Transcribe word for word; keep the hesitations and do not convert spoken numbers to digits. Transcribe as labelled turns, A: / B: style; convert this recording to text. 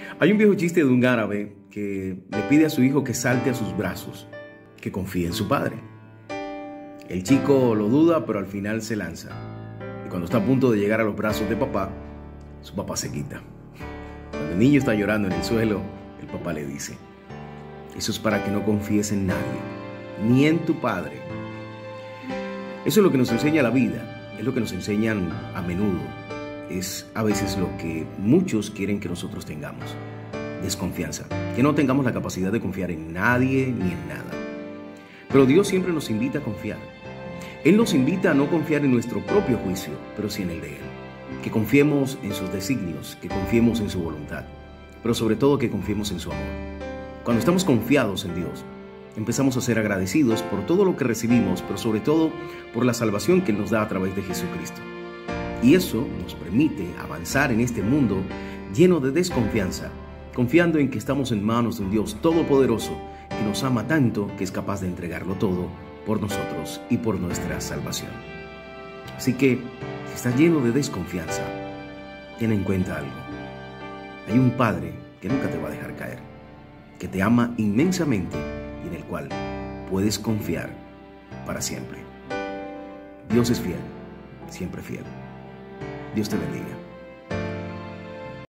A: Hay un viejo chiste de un árabe que le pide a su hijo que salte a sus brazos, que confíe en su padre. El chico lo duda, pero al final se lanza. Y cuando está a punto de llegar a los brazos de papá, su papá se quita. Cuando el niño está llorando en el suelo, el papá le dice: eso es para que no confíes en nadie, ni en tu padre. Eso es lo que nos enseña la vida, es lo que nos enseñan a menudo. Es a veces lo que muchos quieren que nosotros tengamos: desconfianza, que no tengamos la capacidad de confiar en nadie ni en nada. Pero Dios siempre nos invita a confiar. Él nos invita a no confiar en nuestro propio juicio, pero sí en el de Él. Que confiemos en sus designios, que confiemos en su voluntad, pero sobre todo que confiemos en su amor. Cuando estamos confiados en Dios, empezamos a ser agradecidos por todo lo que recibimos, pero sobre todo por la salvación que Él nos da a través de Jesucristo. Y eso nos permite avanzar en este mundo lleno de desconfianza, confiando en que estamos en manos de un Dios todopoderoso que nos ama tanto que es capaz de entregarlo todo por nosotros y por nuestra salvación. Así que, si estás lleno de desconfianza, ten en cuenta algo. Hay un Padre que nunca te va a dejar caer, que te ama inmensamente y en el cual puedes confiar para siempre. Dios es fiel, siempre fiel. Dios te bendiga.